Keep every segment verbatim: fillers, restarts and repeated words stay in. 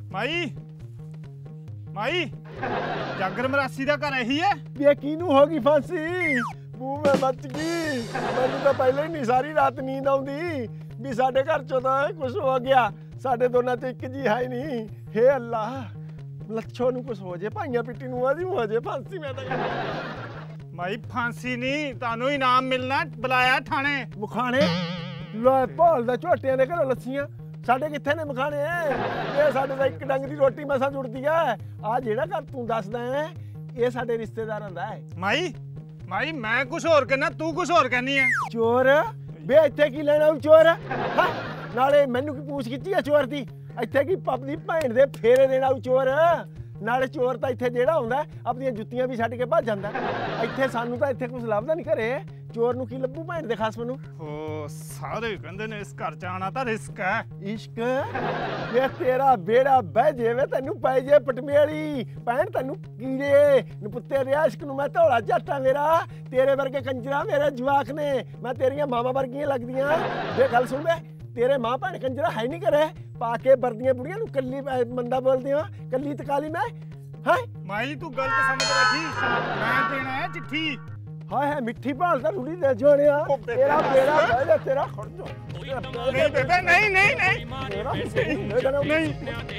माई माई जागर मरासी का घर यही है। ये किनू होगी फांसी? मुंह में बच गई। मैंने तो पहले ही नहीं सारी रात नींद आउंदी भी साडे घर चो तो कुछ हो गया। साडे दोनों तो एक जी है नहीं। हे अल्लाह लच्छो नू कुछ हो जाए, भाइयां पिट्टी नू आदी हो जाए फांसी। मैं तो माई फांसी नहीं, तानू इनाम मिलना, बुलाया थाने। मुखाने लो भाल दा झोटियां दे घरों लस्सियां साडे कित्थे ने मखाने? ये साडे दा इक डंग दी रोटी मसा जुड़दी है। आ जेड़ा घर तू दसदा है ये साडे रिश्तेदारां दा है। माई माई मैं कुछ होर कहना, तू कुछ होर कहनी है। चोर बे इत्थे की लेना चोर? हां नाले मैनू की पूछ कीती है चोर दी? इत्थे की अपनी भैन दे फेरे देना चोर? नाले चोर तां इत्थे जेड़ा हुंदा अपनी जुत्तियां भी छड्ड के भज जांदा। इत्थे सानू तां इत्थे कुछ लभदा नहीं घरे। चोर नू की लभू भैन दे खसम नू? ओ सारे कहंदे ने इस घर च आना तां रिस्क है। इश्क ये तेरा बेड़ा बह जेवे तैनू पै जे पटमेली भैन तैनू कीड़े नपुत्ते रिया। इश्क नू मैं धौला झट्टा मेरा तेरे वर्गे कंजरा मेरे जवाक ने। मैं तेरियां मामा वर्गियां लगदियां। दे गल सुन बे तेरे मां भैन कंजरा है नहीं करे पाके वर्दियां बुढ़ियां नू कल्ली मंदा बोलदी हां कल्ली तकाली मैं हां। माई तू गलत समझ बैठी, मैं देना है चिट्ठी। हाय है मिठी भाल दा रूड़ी दे जोड़िया तेरा बेड़ा बह जा तेरा खड़ जा। नहीं बेबे नहीं नहीं नहीं नहीं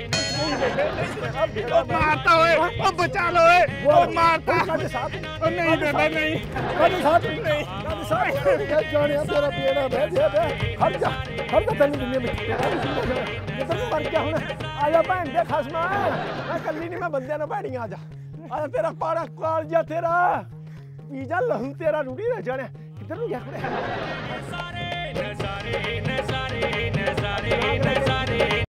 ओ मारता ओए, ओ बचा लो ओए, ओ मारता काटे साथ ओ नहीं बेबे नहीं काटे साथ नहीं काटे साथ जोड़िया तेरा बेड़ा बह जा बे खड़ जा खड़ जा तन्नू दुनिया में किधर को मर गया हुन? आजा भैन दे खसमा मैं कल्ली नहीं मैं बंदे ना भैड़ियां आजा आजा तेरा पाड़ा काल जा तेरा पी जा लहू तेरा रूड़ी दे जाने किधर नु गया खड़े।